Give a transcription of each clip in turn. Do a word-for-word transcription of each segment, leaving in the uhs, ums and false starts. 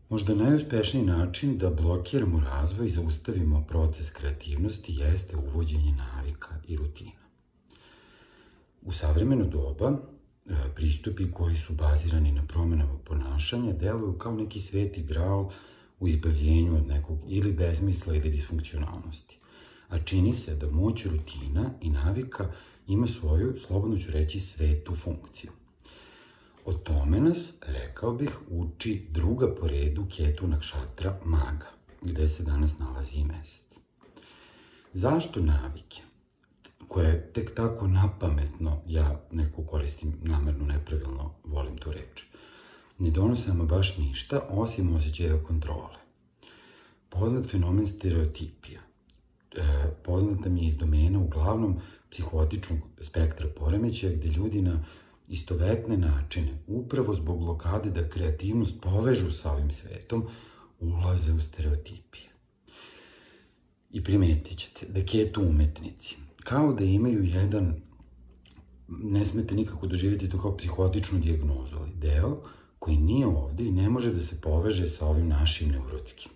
Možda najuspešniji način da blokiramo razvoj i zaustavimo proces kreativnosti jeste uvođenje navika i rutina. U savremeno doba, pristupi koji su bazirani na promenama ponašanja deluju kao neki sveti gral u izbavljenju od nekog ili bezmisla ili disfunkcionalnosti. A čini se da moć rutina i navika ima svoju, slobodno ću reći, svetu funkciju. O tome nas, rekao bih, uči druga po redu Ketu Nakšatra Maga, gde se danas nalazi i mesec. Zašto navike, koje tek tako napametno, ja neko koristim namerno nepravilno, volim tu reč, ne donose ama baš ništa osim osjećaja kontrole? Poznat fenomen stereotipija. E, poznata mi je iz domena uglavnom psihotičnog spektra poremećaja, gde ljudi na istovetne načine, upravo zbog blokade da kreativnost povežu sa ovim svetom, ulaze u stereotipije. I primetit ćete da Ketu umetnici, kao da imaju jedan, ne smete nikako doživjeti to kao psihotičnu dijagnozu, ali deo koji nije ovde i ne može da se poveže sa ovim našim neurotskim.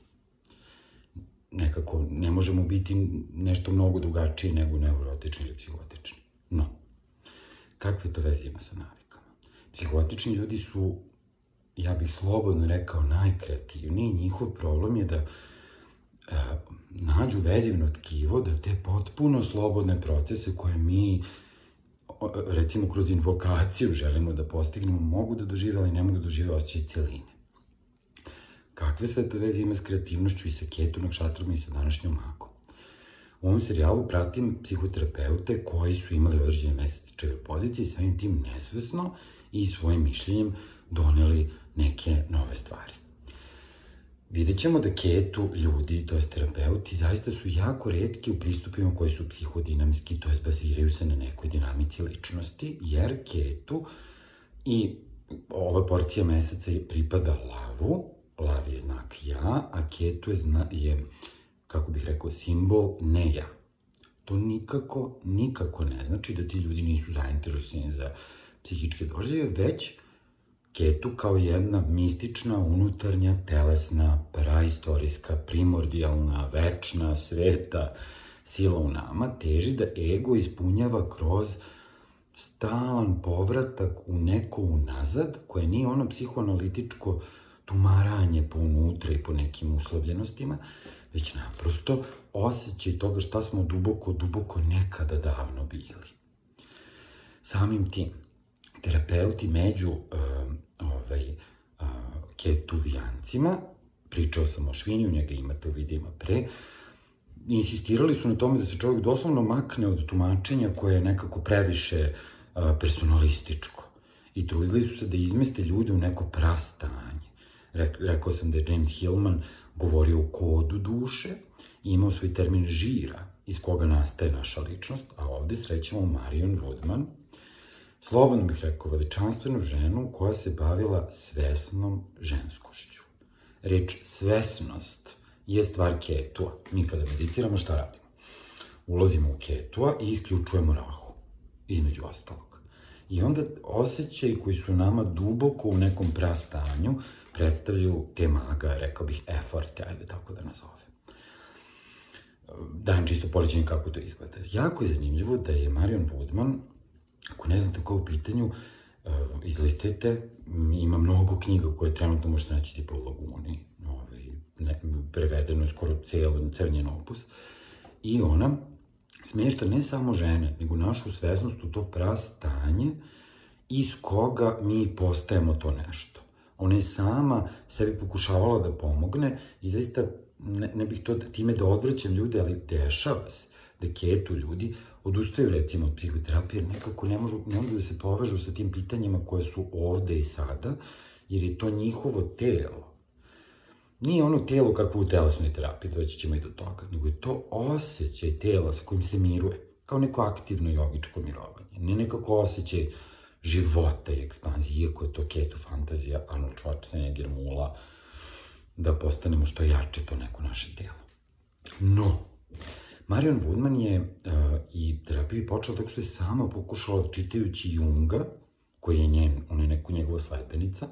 Nekako ne možemo biti nešto mnogo drugačije nego neurotični ili psihotični. No, kakve to veze ima sa navikama? Psihotični ljudi su, ja bih slobodno rekao, najkreativniji. Njihov problem je da e, nađu vezivno tkivo, da te potpuno slobodne procese koje mi, recimo kroz invokaciju želimo da postignemo, mogu da dožive, ali ne mogu da dožive osjećaj celine. Kakve sve to veze ima s kreativnošću i sa Ketu Nakšatrom i sa današnjom magom? U ovom serijalu pratim psihoterapeute koji su imali određene mesečeve pozicije i samim tim nesvesno i svojim mišljenjem doneli neke nove stvari. Vidjet ćemo da Ketu ljudi, to je terapeuti, zaista su jako retki u pristupima koji su psihodinamski, to je baziraju se na nekoj dinamici ličnosti, jer Ketu i ova porcija meseca pripada lavu, lav je znak ja, a Ketu je, zna, je kako bih rekao, simbol ne ja. To nikako, nikako ne znači da ti ljudi nisu zainteresovani za psihičke doživljaje, već Ketu kao jedna mistična, unutarnja, telesna, praistorijska, primordijalna, večna, sveta sila u nama teži da ego ispunjava kroz stalan povratak u neko unazad, koje nije ono psihoanalitičko tumaranje po unutra i po nekim uslovljenostima, već naprosto osjećaj toga šta smo duboko, duboko nekada davno bili. Samim tim, terapeuti među uh, ovaj, uh, ketuvijancima, pričao sam o Šviniju, njega imate u videima pre, insistirali su na tome da se čovjek doslovno makne od tumačenja koje je nekako previše uh, personalističko. I trudili su se da izmeste ljude u neko prastanje. Rek, rekao sam da je James Hillman govorio o kodu duše i imao svoj termin žira iz koga nastaje naša ličnost, a ovde srećemo Marion Woodman, slobodno bih rekao veličanstvenu ženu koja se bavila svesnom ženskošću. Reč svesnost je stvar Ketua. Mi kada meditiramo šta radimo? Ulazimo u Ketua i isključujemo rahu, između ostalog. I onda osjećaji koji su nama duboko u nekom prastanju predstavljaju te maga, rekao bih, eforte, ajde tako da nazovem. Dajem čisto poređenje kako to izgleda. Jako je zanimljivo da je Marion Woodman, ako ne znate kao u pitanju, izlistajte, ima mnogo knjiga koje trenutno možete naći tipa u Laguni, ne, prevedeno je skoro ceo, ceo njen opus, i ona smješta ne samo žene, nego našu svesnost u to prastanje iz koga mi postajemo to nešto. Ona je sama sebi pokušavala da pomogne i zaista ne, ne bih to time da odvraćam ljude, ali dešava se da Ketu ljudi odustaju recimo od psihoterapije, jer nekako ne mogu, ne mogu da se povežu sa tim pitanjima koje su ovde i sada, jer je to njihovo telo. Nije ono telo kakvo u telesnoj terapiji, doći ćemo i do toga, nego je to osjećaj tela sa kojim se miruje, kao neko aktivno jogičko mirovanje, ne nekako osjećaj života i ekspanzije, iako je to Ketu fantazija, Arnold Schwarzenegger mula, da postanemo što jače to neko naše telo. No, Marion Woodman je uh, i terapiju počela tako što je sama pokušala, čitajući Junga, koji je njen, ona je neko njegova sledbenica,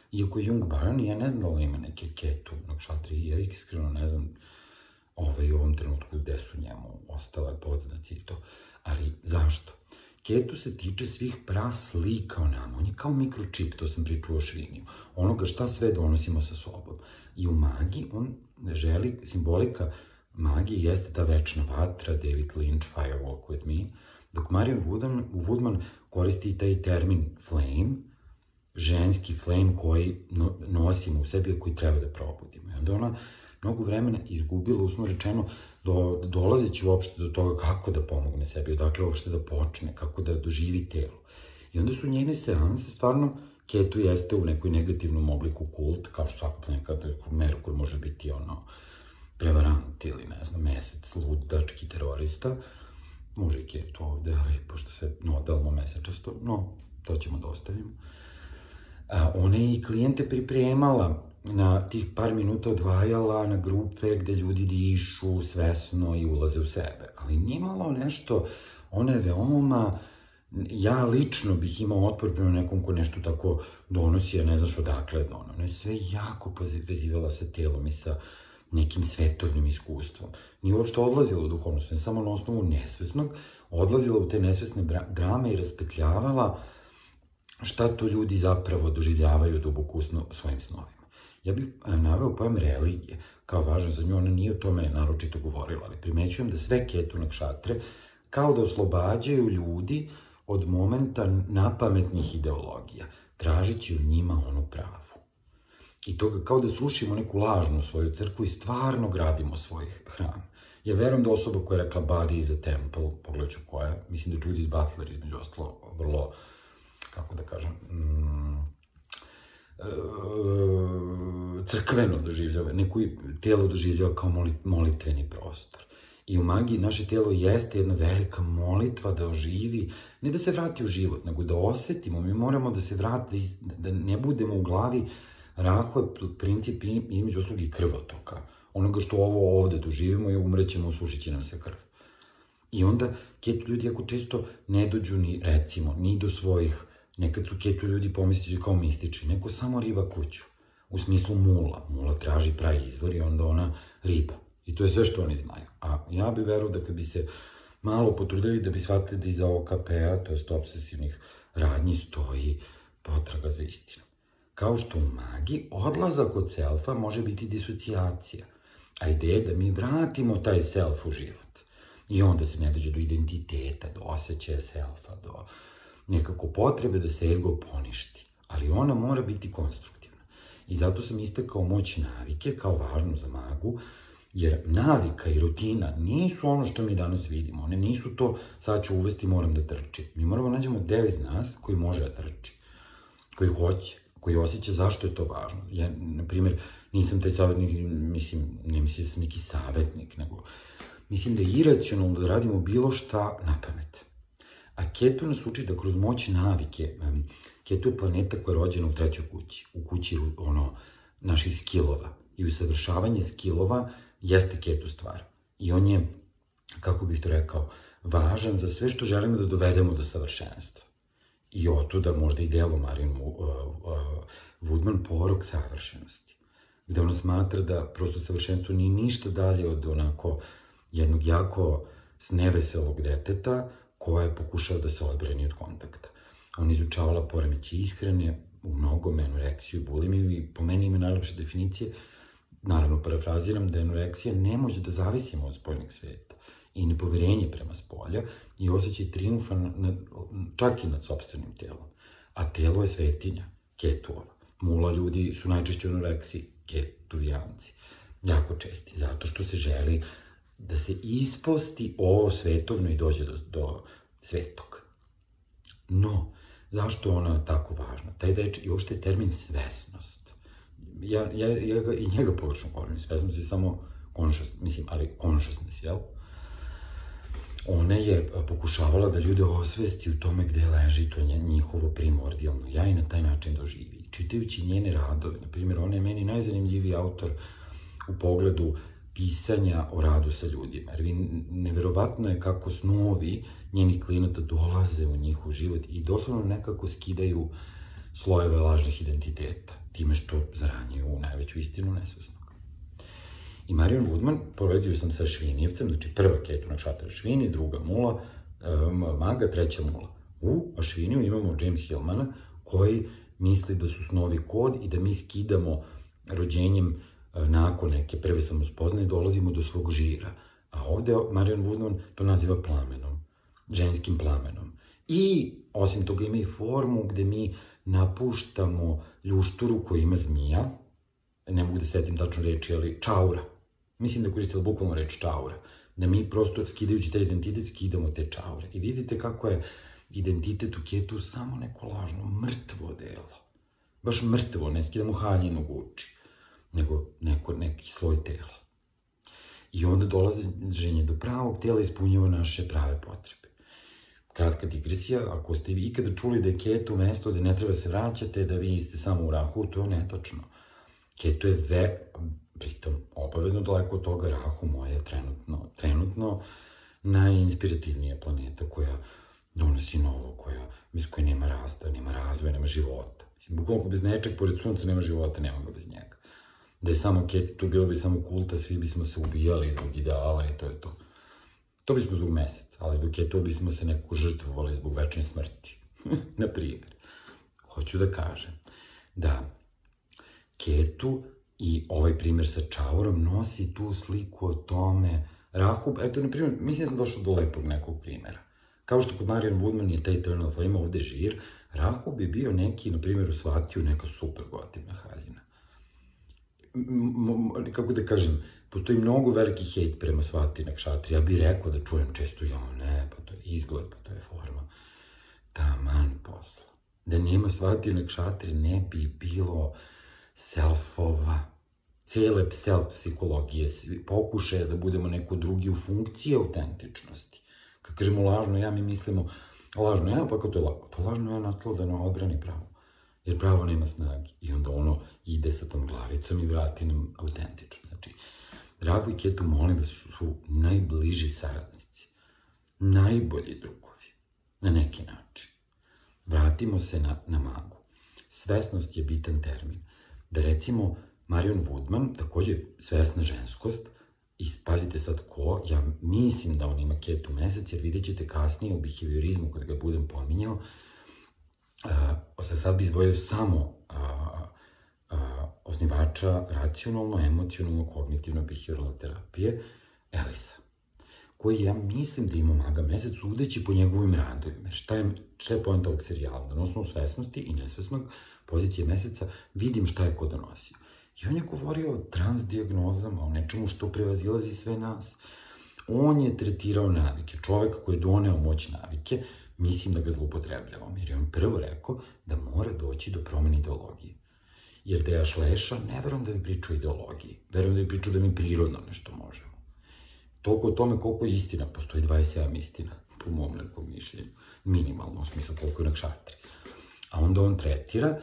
Iako je Jung Baran, ja ne znam da li ima neke ketu nakšatrije, ja iskreno ne znam ovaj, u ovom trenutku gde su njemu ostale podznaci i to. Ali zašto? Ketu se tiče svih praslika o nama, on je kao mikročip, to sam pričao o Šviniju, onoga šta sve donosimo sa sobom. I u magiji on želi, simbolika magije jeste ta večna vatra, David Lynch, Fire Walk With Me, dok Marion Woodman koristi taj termin flame, ženski flame koji nosimo u sebi, a koji treba da probudimo. I onda ona mnogo vremena izgubila, uslovno rečeno, do, dolazeći uopšte do toga kako da pomogne sebi, odakle uopšte da počne, kako da doživi telo. I onda su njene seanse, stvarno, ketu jeste u nekoj negativnom obliku kult, kao što svaka planeta, Merkur može biti ono, prevarant ili, ne znam, mesec, ludački terorista, može i ketu ovde, ali pošto se nodalmo mesečasto, no, to ćemo da ostavimo. A, ona je i klijente pripremala, na tih par minuta odvajala na grupe gde ljudi dišu svesno i ulaze u sebe. Ali nije imalo nešto, ona je veoma, ja lično bih imao otpor prema nekom ko nešto tako donosi, a ne znaš odakle da ono. Ona je sve jako vezivala sa telom i sa nekim svetovnim iskustvom. Nije uopšte odlazila u duhovnost, ne samo na osnovu nesvesnog, odlazila u te nesvesne drame i raspetljavala šta to ljudi zapravo doživljavaju duboko u svojim snovima. Ja bih naveo pojam religije, kao važan za nju, ona nije o tome naročito govorila, ali primećujem da sve ketu nakšatre kao da oslobađaju ljudi od momenta napametnih ideologija, tražeći u njima onu pravu. I to kao da srušimo neku lažnu svoju crkvu i stvarno gradimo svoj hram. Ja verujem da osoba koja je rekla Body is a temple, pogledaj ću koja, mislim da Judith Butler između ostalo vrlo, kako da kažem, mm, crkveno doživljava, neko telo doživljava kao molitveni prostor. I u magiji naše telo jeste jedna velika molitva da oživi, ne da se vrati u život, nego da osetimo, mi moramo da se vrati, da ne budemo u glavi rahove princip između ostalog i krvotoka. Onoga što ovo ovde doživimo i umrećemo, usušit će nam se krv. I onda ketu ljudi ako često ne dođu ni, recimo, ni do svojih, nekad su ketu ljudi pomisliti kao mistični, neko samo riba kuću, u smislu mula. Mula traži pravi izvor i onda ona riba. I to je sve što oni znaju. A ja bih veruo da kad bi se malo potrudili da bi shvatili da iza O K P-a, to jest obsesivnih radnji, stoji potraga za istinom. Kao što u magiji, odlazak od selfa može biti disocijacija, a ideja je da mi vratimo taj self u život. I onda se ne dođe do identiteta, do osjećaja selfa, do nekako potrebe da se ego poništi. Ali ona mora biti konstruktivna. I zato sam istakao moć navike kao važnu za magu, jer navika i rutina nisu ono što mi danas vidimo. One nisu to, sad ću uvesti, moram da trčim. Mi moramo nađemo deo iz nas koji može da trči, koji hoće, koji osjeća zašto je to važno. Ja, na primjer, nisam taj savjetnik, mislim, ne mislim da sam neki savjetnik, nego mislim da je iracionalno da radimo bilo šta na pamet. A ketu nas uči da kroz moć navike, ketu je planeta koja je rođena u trećoj kući, u kući ono, naših skillova. I usavršavanje skillova jeste ketu stvar. I on je, kako bih to rekao, važan za sve što želimo da dovedemo do savršenstva. I otuda možda i delo Marion Woodman porok savršenosti. Gde ona smatra da prosto savršenstvo nije ništa dalje od onako jednog jako sneveselog deteta koja je pokušala da se odbrani od kontakta. Ona izučavala poremeće ishrane, u mnogome anoreksiju, bulimiju i po meni ima najlepše definicije, naravno parafraziram, da anoreksija ne može da zavisimo od spoljnog sveta i nepoverenje prema spolja i osjećaj triumfa na, čak i nad sopstvenim telom. A telo je svetinja, ketuova. Mula ljudi su najčešće u anoreksiji, ketuvijanci. Jako česti, zato što se želi da se isposti ovo svetovno i dođe do, do svetog. No, zašto ona je tako važna? Taj reč i uopšte je termin svesnost. Ja, ja, ja ga, i njega površno govorim, svesnost je samo conscious, mislim, ali consciousness, jel? Ona je pokušavala da ljude osvesti u tome gde leži to njihovo primordijalno ja i na taj način doživi. Čitajući njene radove, na primjer, ona je meni najzanimljiviji autor u pogledu pisanja o radu sa ljudima. Jer neverovatno je kako snovi njenih klijenata dolaze u njihov život i doslovno nekako skidaju slojeve lažnih identiteta, time što zaranjuju u najveću istinu nesvesnog. I Marion Woodman, poredio sam sa Švinijevcem, znači prva Ketu na šatara Švini, druga Mula, Maga, treća Mula. U Ašviniju imamo James Hillmana, koji misli da su snovi kod i da mi skidamo rođenjem nakon neke prve samospoznaje, dolazimo do svog žira. A ovde Marion Woodman to naziva plamenom, ženskim plamenom. I osim toga ima i formu gde mi napuštamo ljušturu koja ima zmija, ne mogu da setim tačno reči, ali čaura. Mislim da koristila bukvalno reč čaura. Da mi prosto skidajući taj identitet skidamo te čaure. I vidite kako je identitet u Ketu samo neko lažno, mrtvo delo. Baš mrtvo, ne skidamo haljinu guči, nego neko, neki sloj tela. I onda dolaženje do pravog tela ispunjava naše prave potrebe. Kratka digresija, ako ste vi ikada čuli da je Ketu mesto gde ne treba se vraćate, da vi ste samo u Rahu, to je netačno. Ketu je ve, pritom, obavezno daleko od toga. Rahu moja je trenutno, trenutno najinspirativnija planeta koja donosi novo, koja, bez koje nema rasta, nema razvoja, nema života. Mislim, bukvalno bez nečeg, pored sunca nema života, nema ga bez njega. Da je samo Ketu, to bilo bi samo kulta, svi bismo se ubijali zbog ideala i to je to. To bismo zbog meseca, ali zbog Ketu bismo se nekako žrtvovali zbog večne smrti. Na primjer. Hoću da kažem da Ketu i ovaj primjer sa čaurom nosi tu sliku o tome. Rahu, eto, na primjer, mislim da sam došao do lepog nekog primjera. Kao što kod Marion Woodman je taj Eternal Flame, ovde žir, Rahu bi bio neki, na primjer, u Svatiju, neka super gotivna haljina. Kako da kažem, postoji mnogo veliki hejt prema Svati Nakšatri. Ja bih rekao da čujem često, ja ne, pa to je izgled, pa to je forma. Taman posla. Da nema Svati Nakšatri ne bi bilo self-ova, cele self-psihologije, pokušaje da budemo neko drugi u funkciji autentičnosti. Kad kažemo lažno ja, mi mislimo lažno ja, pa kako to je lažno? To lažno ja nastalo da nam odbrani pravo. Jer pravo nema snagi. I onda ono ide sa tom glavicom i vrati nam autentično. Znači, Rahu i Ketu, molim vas, su najbliži saradnici. Najbolji drugovi. Na neki način. Vratimo se na, na magu. Svesnost je bitan termin. Da recimo, Marion Woodman, takođe svesna ženskost, i pazite sad ko, ja mislim da on ima Ketu mesec, jer vidjet ćete kasnije u behaviorizmu kada ga budem pominjao, uh, sad bi izvojio samo uh, uh, osnivača racionalno, emocionalno, kognitivno behavioralne terapije, Elisa, koji ja mislim da ima maga mesec, sudeći po njegovim radovima. Šta je, šta je point ovog serijala? Da na osnovu svesnosti i nesvesnog pozicije meseca vidim šta je ko donosio. I on je govorio o transdiagnozama, o nečemu što prevazilazi sve nas. On je tretirao navike. Čovek koji je doneo moć navike, mislim da ga zloupotrebljavam. Jer je on prvo rekao da mora doći do promene ideologije. Jer da je Ašleša, ne verujem da bi pričao o ideologiji. Verujem da bi pričao da mi prirodno nešto možemo. Toliko o tome koliko je istina. Postoji dvadeset sedam istina, po mom nekom mišljenju. Minimalno, u smislu koliko je nakšatri. A onda on tretira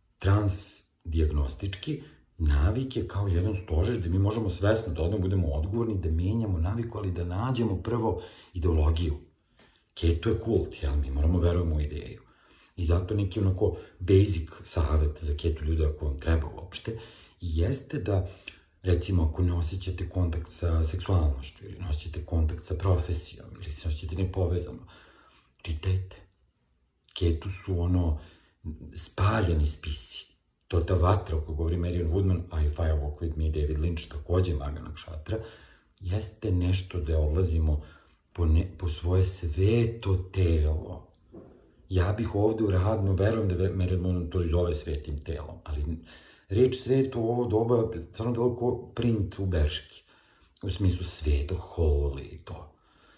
transdiagnostički navike kao jedan stožer gde mi možemo svesno da odmah budemo odgovorni, da menjamo naviku, ali da nađemo prvo ideologiju. Ketu je kult, jel? Mi moramo verujemo u ideju. I zato neki onako basic savet za Ketu ljude, ako vam treba uopšte, jeste da, recimo, ako ne osjećate kontakt sa seksualnošću, ili ne osjećate kontakt sa profesijom, ili se osjećate nepovezano, čitajte. Ketu su ono spaljeni spisi. To je ta vatra o kojoj govori Marion Woodman, a i Fire Walk With Me, David Lynch, takođe maga nakšatra, jeste nešto da odlazimo po, ne, po svoje sveto telo. Ja bih ovde u radno, verujem da Marion Woodman to zove svetim telom, ali reč sveto u ovo doba stvarno delo kao print u Berški, u smislu sveto, holy i to.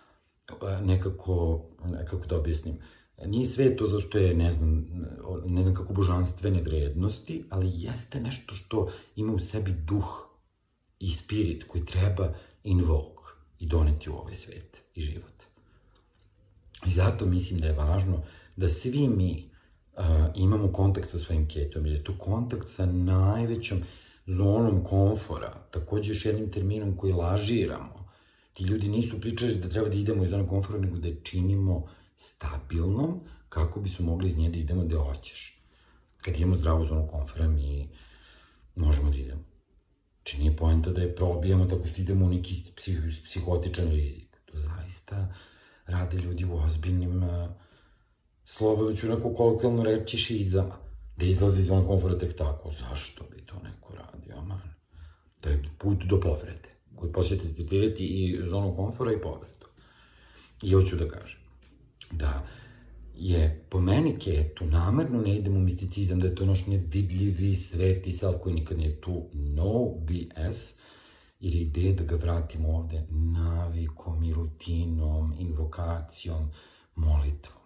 Nekako, kako da objasnim, nije sve to zašto je, ne znam, ne znam kako božanstvene vrednosti, ali jeste nešto što ima u sebi duh i spirit koji treba invoke i doneti u ovaj svet i život. I zato mislim da je važno da svi mi uh, imamo kontakt sa svojim Ketom, jer je to kontakt sa najvećom zonom komfora, takođe još jednim terminom koji lažiramo. Ti ljudi nisu pričali da treba da idemo iz zone komfora, nego da je činimo stabilnom, kako bismo mogli iz nje da idemo gde hoćeš. Kad imamo zdravu zonu komfora, mi možemo da idemo. Znači, nije poenta da je probijamo tako što idemo u neki psihotičan rizik. To zaista rade ljudi u ozbiljnim, slobodno ću neko kolokvijalno reći, šizama. Da izlazi iz zona komfora tek tako. Zašto bi to neko radio, man? To je put do povrede, koji posjetite tretirati i zonu komfora i povredu. I hoću da kažem da je po meni ketu, namerno ne idem u misticizam, da je to naš nevidljivi sveti self koji nikad nije tu, no B S, jer je ideja da ga vratimo ovde navikom i rutinom, invokacijom, molitvom,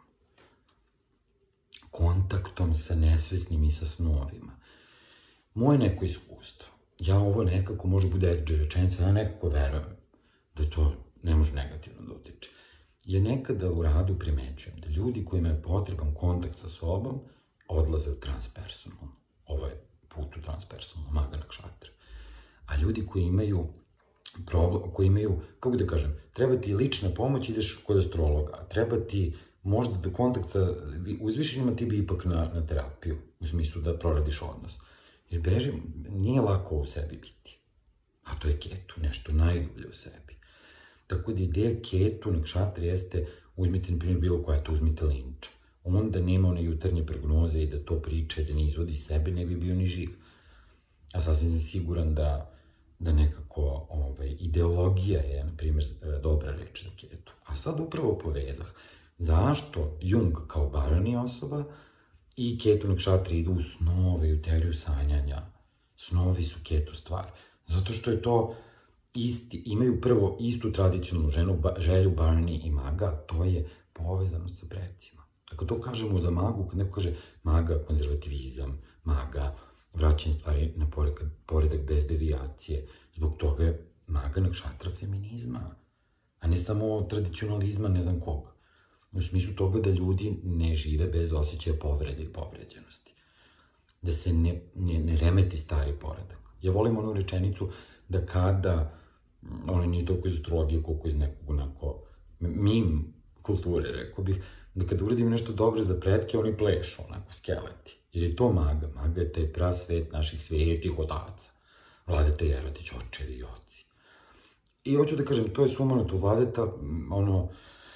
kontaktom sa nesvesnim i sa snovima. Moje neko iskustvo, ja ovo nekako može bude edge rečenica, ja nekako verujem da to ne može negativno da utiče. Ja nekada u radu primećujem da ljudi koji imaju potreban kontakt sa sobom odlaze u transpersonalno. Ovo je put u transpersonalno, maga nakšatra. A ljudi koji imaju problem, koji imaju, kako da kažem, treba ti lična pomoć, ideš kod astrologa, treba ti možda da kontakt sa uzvišenima, ti bi ipak na, na terapiju, u smislu da proradiš odnos. Jer bežim, nije lako u sebi biti. A to je ketu, nešto najdublje u sebi. Tako da ideja ketu, nakšatra jeste, uzmite na primjer bilo koja, to uzmite linča. Onda nema one jutarnje prognoze i da to priče, da ne izvodi sebe, ne bi bio ni živ. A sasvim sam siguran da, da nekako ovaj, ideologija je, na primjer, dobra reč za ketu. A sad upravo povezah. Zašto Jung kao barani osoba i ketu nakšatra idu u snove i u teoriju sanjanja? Snovi su ketu stvar. Zato što je to isti, imaju prvo istu tradicionalnu ženu, ba, želju Barney i maga, to je povezanost sa precima. Ako to kažemo za magu, kad neko kaže maga, konzervativizam, maga, vraćanje stvari na poredak, poredak bez devijacije, zbog toga je maga nakšatra feminizma, a ne samo tradicionalizma ne znam koga. U smislu toga da ljudi ne žive bez osjećaja povrede i povređenosti. Da se ne, ne, ne remeti stari poredak. Ja volim onu rečenicu da kada, ono nije toliko iz astrologije koliko iz nekog onako mim kulture, rekao bih, da kada uradim nešto dobro za pretke, oni plešu, onako, skeleti. Jer je to maga. Maga je taj prasvet naših svetih otaca. Vladeta Jerotić, očevi i oci. I hoću da kažem, to je sumanuto Vladeta, ono,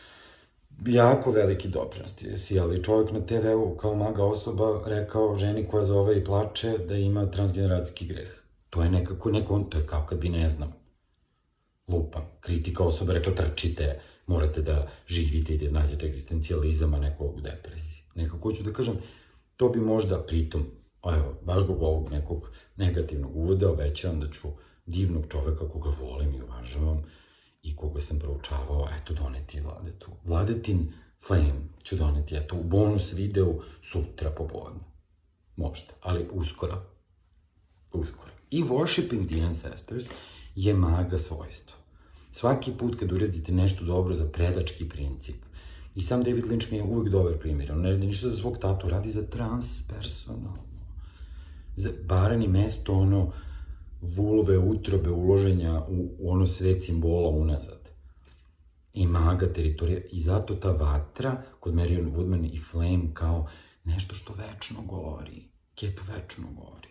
jako veliki doprinost je si, ali čovjek na te veu kao maga osoba rekao ženi koja zove i plače da ima transgeneracijski greh. To je nekako, neko, to je kao kad bi, ne znam, lupam, kritika osoba rekla trčite, morate da živite i da nađete egzistencijalizam, a neko u depresiji. Nekako hoću da kažem, to bi možda pritom, evo, baš zbog ovog nekog negativnog uvoda, obećavam da ću divnog čoveka koga volim i uvažavam i koga sam proučavao, eto, doneti Vladetu. Vladetin Flame ću doneti, eto, u bonus videu sutra popodne. Možda, ali uskoro. Uskoro. I Worshipping the Ancestors je maga svojstvo. Svaki put kad uradite nešto dobro za predački princip, i sam David Lynch mi je uvek dobar primjer, on ne radi ništa za svog tatu, radi za transpersonalno. Za barani mesto, ono, vulve, utrobe, uloženja u, u ono svet simbola unazad. I maga teritorija, i zato ta vatra kod Marion Woodman i Flame kao nešto što večno gori. Ketu večno gori.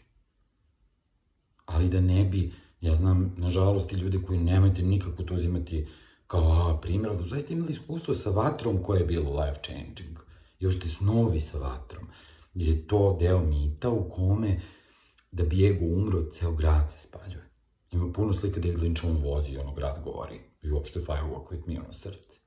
Ali da ne bi, ja znam, nažalost, i ljudi koji nemojte nikako to uzimati kao a, primjer, ali zaista imali iskustvo sa vatrom koje je bilo life changing. Još te snovi sa vatrom. Jer je to deo mita u kome da bi ego umro, ceo grad se spaljuje. Ima puno slika David Lynch, on vozi, ono, grad gori. I uopšte Firewalk with me, ono, srce.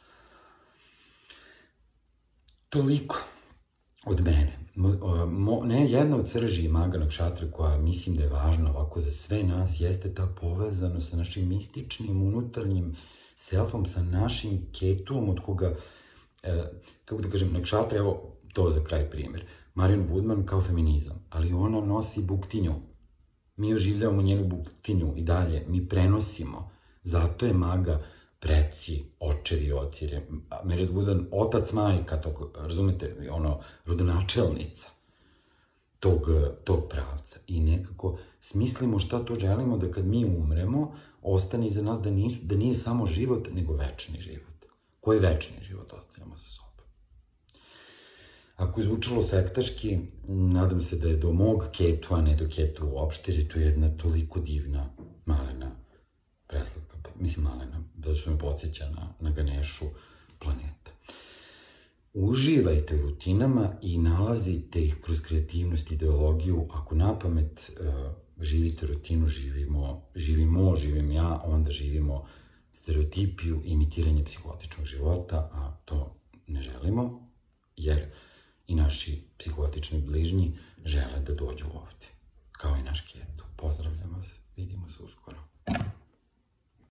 Toliko od mene. Mo, ne, jedna od srži maga nakšatra koja mislim da je važna ovako za sve nas jeste ta povezanost sa našim mističnim, unutarnjim selfom, sa našim ketuom od koga, e, kako da kažem, nakšatra, evo to za kraj primjer. Marion Woodman kao feminizam, ali ona nosi buktinju. Mi oživljavamo njenu buktinju i dalje, mi prenosimo. Zato je maga preci, očevi, oci, Marion Woodman, otac majka, tog, razumete, ono, rodonačelnica tog, tog pravca. I nekako smislimo šta to želimo da kad mi umremo, ostane iza nas da, nisu, da nije samo život, nego večni život. Koji večni život ostavljamo sa sobom? Ako je zvučalo sektaški, nadam se da je do mog ketu, a ne do ketu uopšte, jer je to jedna toliko divna, malena preslatka, mislim malena, zato što me podsjeća na, na Ganešu planeta. Uživajte u rutinama i nalazite ih kroz kreativnost, ideologiju. Ako na pamet uh, živite rutinu, živimo, živimo, živim ja, onda živimo stereotipiju, imitiranje psihotičnog života, a to ne želimo, jer i naši psihotični bližnji žele da dođu ovde, kao i naš ketu. Pozdravljam vas, vidimo se uskoro.